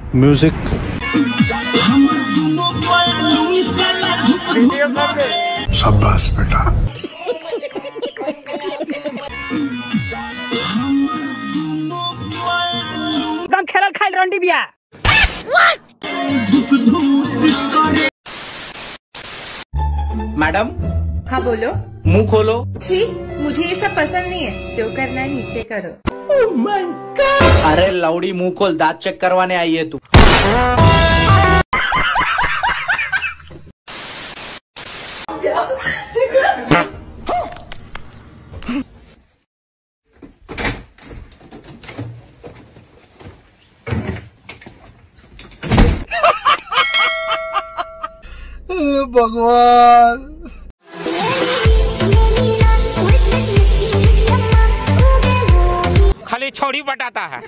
Music. शाबाश बेटा। एकदम खेल खाइल रंडी बिया। मैडम। हाँ बोलो। मुंह खोलो। छी, मुझे ये सब पसंद नहीं है। जो करना है नीचे करो। Oh my God! अरे लौड़ी मुंह खोल, दांत चेक करवाने आई है तू। भगवान। खाली छोड़ी बटाता है।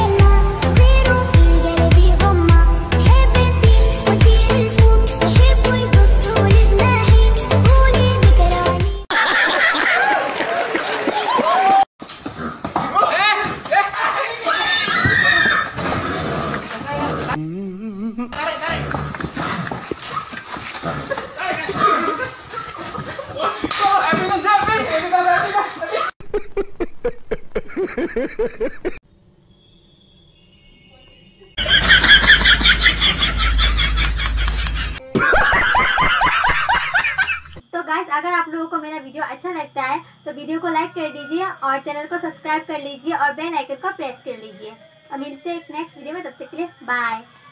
तो गाइस, अगर आप लोगों को मेरा वीडियो अच्छा लगता है तो वीडियो को लाइक कर दीजिए और चैनल को सब्सक्राइब कर लीजिए और बेल आइकन को प्रेस कर लीजिए। और मिलते हैं एक नेक्स्ट वीडियो में, तब तक के लिए बाय।